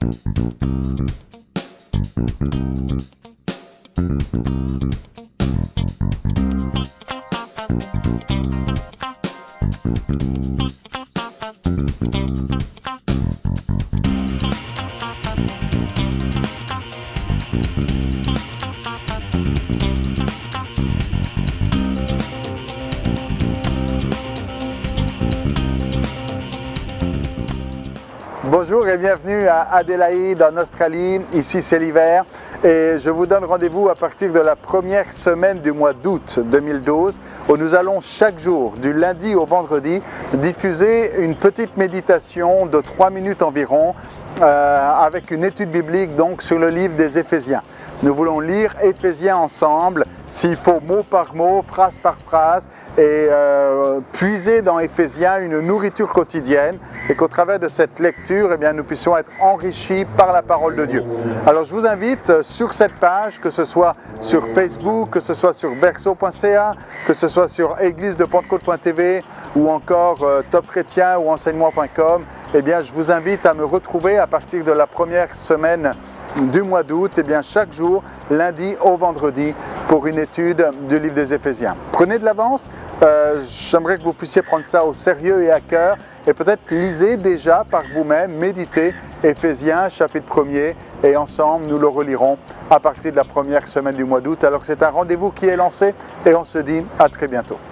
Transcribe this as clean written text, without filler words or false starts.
Bonjour et bienvenue à Adélaïde en Australie, ici c'est l'hiver et je vous donne rendez-vous à partir de la première semaine du mois d'août 2012 où nous allons chaque jour, du lundi au vendredi, diffuser une petite méditation de 3 minutes environ avec une étude biblique donc sur le livre des Éphésiens. Nous voulons lire Éphésiens ensemble, s'il faut mot par mot, phrase par phrase, et puiser dans Éphésiens une nourriture quotidienne et qu'au travers de cette lecture, eh bien, nous puissions être enrichis par la parole de Dieu. Alors je vous invite sur cette page, que ce soit sur Facebook, que ce soit sur berceau.ca, que ce soit sur églisedepentecôte.tv ou encore Top Chrétien ou enseignement.com, eh bien, je vous invite à me retrouver à partir de la première semaine du mois d'août, eh bien chaque jour, lundi au vendredi, pour une étude du livre des Éphésiens. Prenez de l'avance, j'aimerais que vous puissiez prendre ça au sérieux et à cœur, et peut-être lisez déjà par vous-même, méditez Éphésiens chapitre 1er, et ensemble nous le relirons à partir de la première semaine du mois d'août. Alors c'est un rendez-vous qui est lancé, et on se dit à très bientôt.